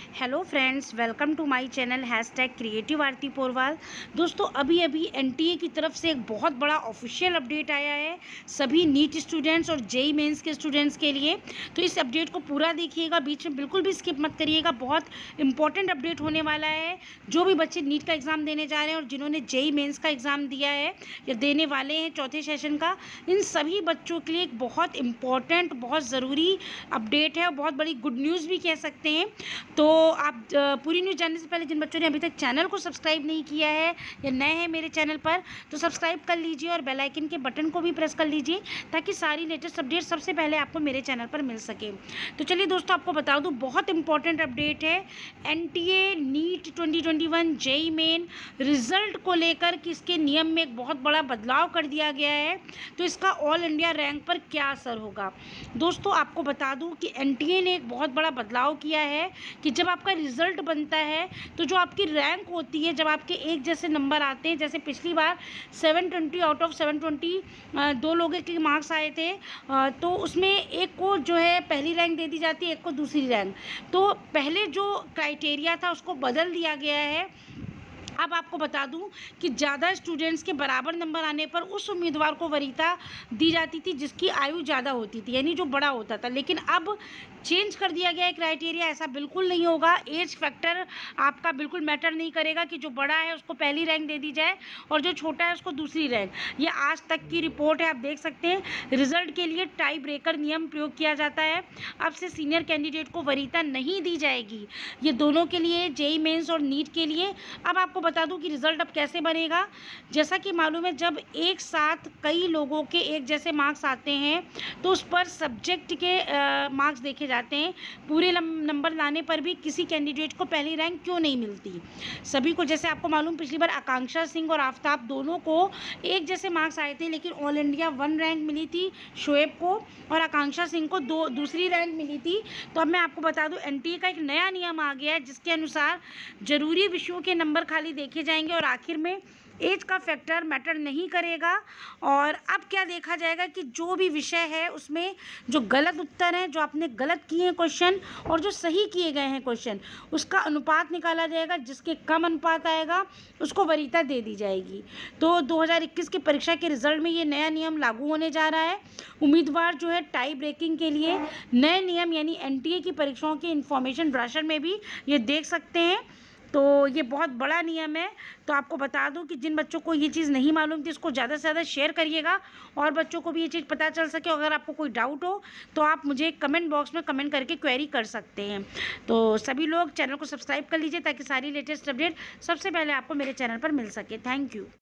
Hello friends, welcome to my channel #creative Aarti Porwal. दोस्तों, अभी अभी एनटीए की तरफ से एक बहुत बड़ा ऑफिशियल अपडेट आया है सभी नीट स्टूडेंट्स और जेई मेंस के स्टूडेंट्स के लिए। तो इस अपडेट को पूरा देखिएगा, बीच में बिल्कुल भी स्किप मत करिएगा। बहुत इंपॉर्टेंट अपडेट होने वाला है। जो भी बच्चे नीट का एग्ज़ाम देने जा रहे हैं और जिन्होंने जेई मेंस का एग्ज़ाम दिया है या देने वाले हैं चौथे सेशन का, इन सभी बच्चों के लिए एक बहुत इंपॉर्टेंट, बहुत ज़रूरी अपडेट है और बहुत बड़ी गुड न्यूज़ भी कह सकते हैं। तो आप पूरी न्यूज़ जानने से पहले जिन बच्चों ने अभी तक चैनल को सब्सक्राइब नहीं किया है या नए हैं मेरे चैनल पर, तो सब्सक्राइब कर लीजिए और बेल आइकन के बटन को भी प्रेस कर लीजिए ताकि सारी लेटेस्ट अपडेट सबसे पहले आपको मेरे चैनल पर मिल सके। तो चलिए दोस्तों, आपको बता दूं, बहुत इंपॉर्टेंट अपडेट है। NTA NEET 2021 JEE main result को लेकर कि इसके नियम में एक बहुत बड़ा बदलाव कर दिया गया है। तो इसका ऑल इंडिया रैंक पर क्या असर होगा? दोस्तों, आपको बता दूं कि एनटीए ने एक बहुत बड़ा बदलाव किया है कि जब आपका रिज़ल्ट बनता है तो जो आपकी रैंक होती है, जब आपके एक जैसे नंबर आते हैं, जैसे पिछली बार 720 आउट ऑफ 720 दो लोगों के मार्क्स आए थे, तो उसमें एक को जो है पहली रैंक दे दी जाती है, एक को दूसरी रैंक। तो पहले जो क्राइटेरिया था उसको बदल दिया गया है। अब आपको बता दूं कि ज़्यादा स्टूडेंट्स के बराबर नंबर आने पर उस उम्मीदवार को वरीयता दी जाती थी जिसकी आयु ज़्यादा होती थी, यानी जो बड़ा होता था। लेकिन अब चेंज कर दिया गया है क्राइटेरिया, ऐसा बिल्कुल नहीं होगा। एज फैक्टर आपका बिल्कुल मैटर नहीं करेगा कि जो बड़ा है उसको पहली रैंक दे दी जाए और जो छोटा है उसको दूसरी रैंक। ये आज तक की रिपोर्ट है, आप देख सकते हैं। रिजल्ट के लिए टाई ब्रेकर नियम प्रयोग किया जाता है। अब से सीनियर कैंडिडेट को वरीयता नहीं दी जाएगी। ये दोनों के लिए, जेई मेंस और नीट के लिए। अब आपको बता दूं कि रिज़ल्ट अब कैसे बनेगा। जैसा कि मालूम है, जब एक साथ कई लोगों के एक जैसे मार्क्स आते हैं तो उस पर सब्जेक्ट के मार्क्स देखे जाते हैं। पूरे नंबर लाने पर भी किसी कैंडिडेट को पहली रैंक क्यों नहीं मिलती। सभी को, जैसे आपको मालूम, पिछली बार आकांक्षा सिंह और आफ्ताब दोनों को एक जैसे मार्क्स आए थे, लेकिन ऑल इंडिया 1 रैंक मिली थी शोएब को और आकांक्षा सिंह को दूसरी रैंक मिली थी। तो अब मैं आपको बता दूं, एनटीए का एक नया नियम आ गया है जिसके अनुसार जरूरी विषयों के नंबर खाली देखे जाएंगे और आखिर में एज का फैक्टर मैटर नहीं करेगा। और अब क्या देखा जाएगा कि जो भी विषय है उसमें जो गलत उत्तर हैं, जो आपने गलत किए हैं क्वेश्चन और जो सही किए गए हैं क्वेश्चन, उसका अनुपात निकाला जाएगा। जिसके कम अनुपात आएगा उसको वरीयता दे दी जाएगी। तो 2021 की परीक्षा के रिजल्ट में ये नया नियम लागू होने जा रहा है। उम्मीदवार जो है टाई ब्रेकिंग के लिए नए नियम यानी एनटीए की परीक्षाओं के इंफॉर्मेशन ब्रोशर में भी ये देख सकते हैं। तो ये बहुत बड़ा नियम है। तो आपको बता दूं कि जिन बच्चों को ये चीज़ नहीं मालूम थी, इसको ज़्यादा से ज़्यादा शेयर करिएगा और बच्चों को भी ये चीज़ पता चल सके। अगर आपको कोई डाउट हो तो आप मुझे कमेंट बॉक्स में कमेंट करके क्वेरी कर सकते हैं। तो सभी लोग चैनल को सब्सक्राइब कर लीजिए ताकि सारी लेटेस्ट अपडेट सबसे पहले आपको मेरे चैनल पर मिल सके। Thank you.